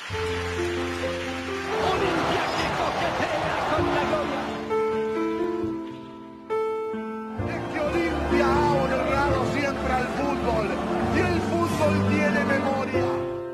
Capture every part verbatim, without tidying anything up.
Olimpia que coquetea con la gloria. Es que Olimpia ha honrado siempre al fútbol y el fútbol tiene memoria.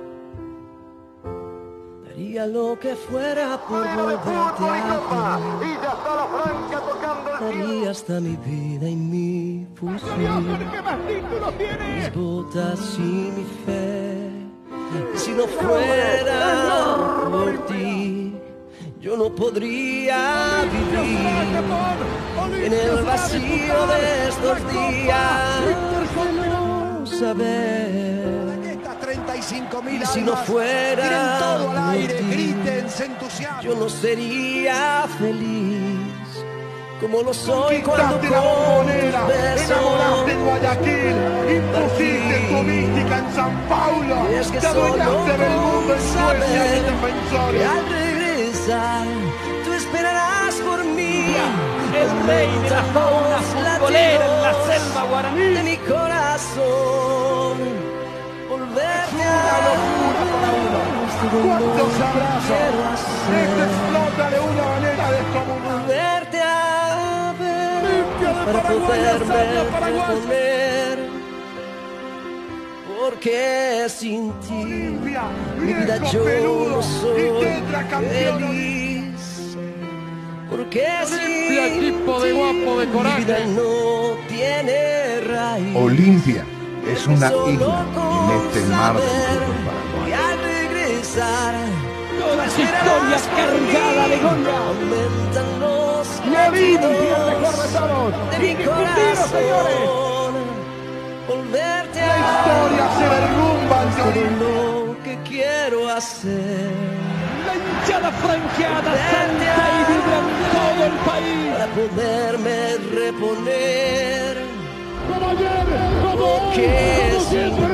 Daría lo que fuera por Juega de fútbol y copa y ya está la Franca tocando el cielo. daría hasta mi vida y mi fusil, ¿Qué más títulos tiene? mis botas y mi fe. Si no fuera por ti, yo no podría vivir en el vacío de estos días de no saber. treinta y cinco mil Y si no almas, fuera tiren todo al aire, por ti, griten, se entusiasmen. yo no sería feliz como lo soy cuando Conquistaste la con Bombonera, tus besos. enamoraste en Guayaquil, impusiste tu mística en San Paulo, Y es que te adueñaste del mundo en Suecia y que defensores. al regresar tú esperarás por mí, El rey de la fauna futbolera en la selva guaraní. de mi corazón, volverte Una a locura para uno. ¿Cuántos abrazos? Esto explota de una manera descomunal. verte a ver Olimpia de para Paraguay, poderme hazaña paraguaya. reponer, porque sin ti Olimpia, mi vida viejo yo peludo no soy y tetracampeón. feliz, porque Olimpia, sin equipo de ti guapo, de mi coraje. vida no tiene raíz. Olimpia es una Solo isla con en este mar del saber fútbol que paraguayo. al regresar Toda su historia cargada de gloria. aumentan los Y Olimpia, el latidos mejor de todos. de mi Indiscutido, señores. corazón, volverte La a historia se derrumba ante todo Olimpia. lo que quiero hacer La hinchada franqueada salta y vibra en todo el país. para poderme reponer, Como ayer, como hoy, que como sin siempre.